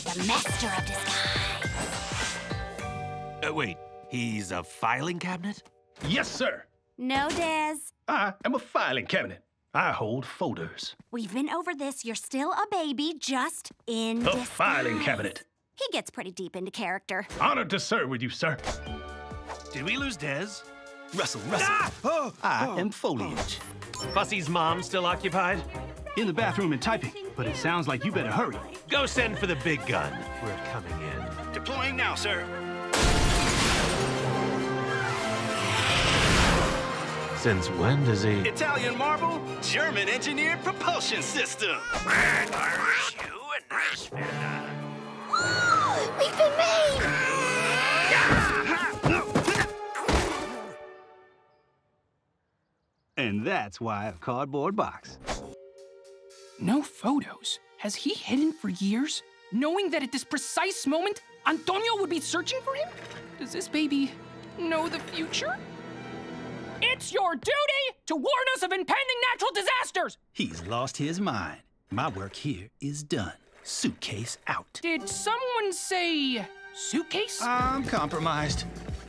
the master of disguise. Wait, he's a filing cabinet? Yes, sir. No, Des. I am a filing cabinet. I hold folders. We've been over this. You're still a baby, just in A disguise. filing cabinet. He gets pretty deep into character. Honored to serve with you, sir. Did we lose Des? Russell. I am foliage. Fussy's mom still occupied? In the bathroom and typing, but it sounds like you better hurry. Go send for the big gun. We're coming in. Deploying now, sir. Since when does he... Italian marble, German engineered propulsion system. We've been made! And that's why a cardboard box. No photos? Has he hidden for years, knowing that at this precise moment, Antonio would be searching for him? Does this baby know the future? It's your duty to warn us of impending natural disasters! He's lost his mind. My work here is done. Suitcase out. Did someone say suitcase? I'm compromised.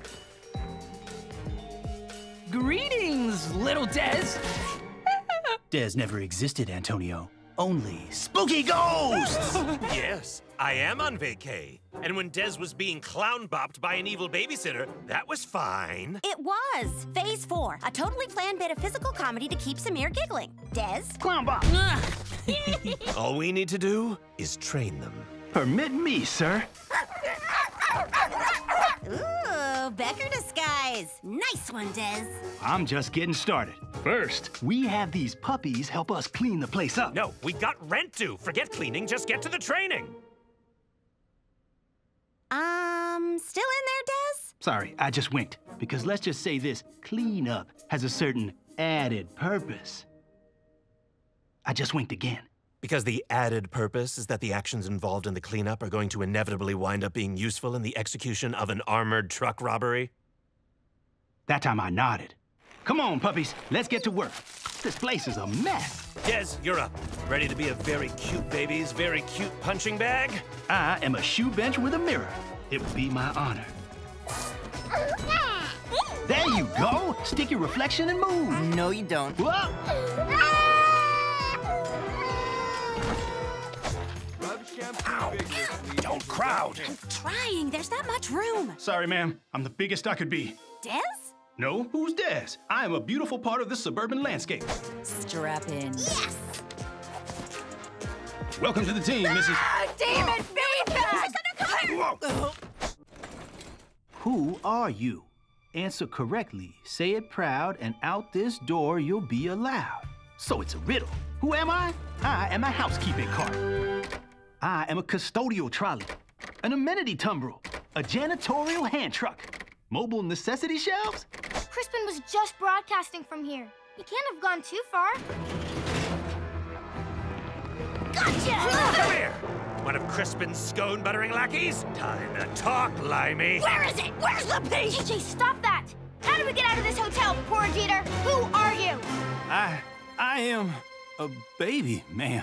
Greetings, little Des. Des never existed, Antonio. Only spooky ghosts! Yes, I am on vacay. And when Des was being clown-bopped by an evil babysitter, that was fine. It was. Phase 4, a totally planned bit of physical comedy to keep Samir giggling. Des? Clown box. All we need to do is train them. Permit me, sir. Ooh, Becker disguise. Nice one, Des. I'm just getting started. First, we have these puppies help us clean the place up. No, we got rent due. Forget cleaning, just get to the training. Still in there, Des? Sorry, I just winked. Because let's just say this cleanup has a certain added purpose. I just winked again. Because the added purpose is that the actions involved in the cleanup are going to inevitably wind up being useful in the execution of an armored truck robbery? That time I nodded. Come on, puppies, let's get to work. This place is a mess. Des, you're up. Ready to be a very cute baby's very cute punching bag? I am a shoe bench with a mirror. It would be my honor. There you go. Stick your reflection and move. No, you don't. Whoa. Don't crowd. I'm trying. There's not much room. Sorry, ma'am. I'm the biggest I could be. Des? No, who's Des? I am a beautiful part of this suburban landscape. Strap in. Yes! Welcome to the team, Mrs. Damn it, feedback! Whoa. Who are you? Answer correctly, say it proud, and out this door you'll be allowed. So it's a riddle. Who am I? I am a housekeeping cart. I am a custodial trolley, an amenity tumbrel, a janitorial hand truck, mobile necessity shelves. Crispin was just broadcasting from here. He can't have gone too far. Gotcha! Come here! One of Crispin's scone-buttering lackeys? Time to talk, Limey. Where is it? Where's the piece? JJ, stop that! How do we get out of this hotel, poor Jeter? Who are you? I am a baby, ma'am.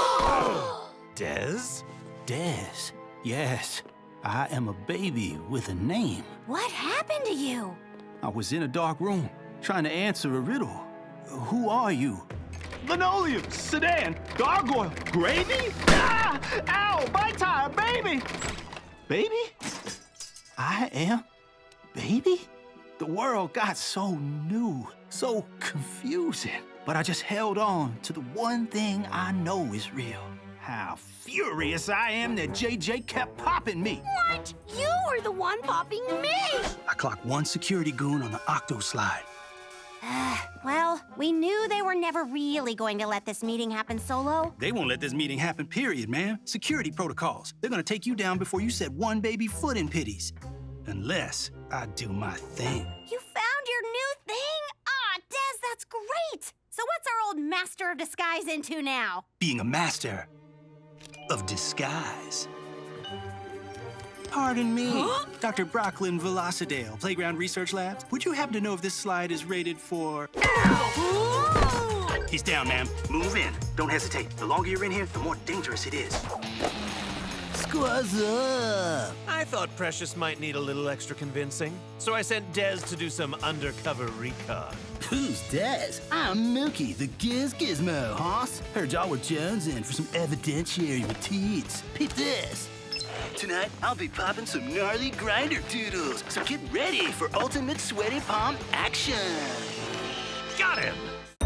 Des? Des, yes. I am a baby with a name. What happened to you? I was in a dark room, trying to answer a riddle. Who are you? Linoleum, sedan, gargoyle, gravy? Ah! Ow, bite tire, baby! Baby? I am baby? The world got so new, so confusing. But I just held on to the one thing I know is real. How furious I am that JJ kept popping me. What? You were the one popping me! I clocked one security goon on the octo slide. Well, we knew they were never really going to let this meeting happen solo. They won't let this meeting happen, period, man. Security protocols. They're gonna take you down before you set one baby foot in pitties. Unless I do my thing. You found your new thing? Ah, Des, that's great! So what's our old master of disguise into now? Being a master of disguise. Pardon me, Dr. Brocklin Velocidale, Playground Research Labs. Would you happen to know if this slide is rated for... Ow! He's down, ma'am. Move in. Don't hesitate. The longer you're in here, the more dangerous it is. Squaws up! I thought Precious might need a little extra convincing, so I sent Dez to do some undercover recon. Who's Dez? I'm Mookie, the Gizmo, hoss. Heard y'all were jonesing for some evidentiary mateats. Peep this. Tonight, I'll be popping some gnarly grinder doodles, so get ready for ultimate sweaty palm action. Got him!